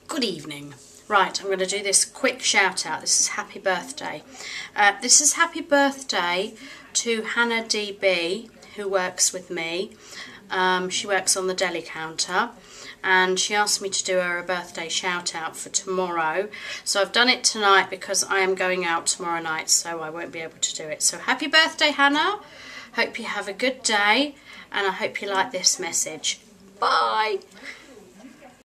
Good evening. Right, I'm going to do this quick shout out. This is happy birthday. This is happy birthday to Hannah DB, who works with me. She works on the deli counter, and she asked me to do her a birthday shout out for tomorrow. So I've done it tonight because I am going out tomorrow night, so I won't be able to do it. So happy birthday, Hannah. Hope you have a good day, and I hope you like this message. Bye.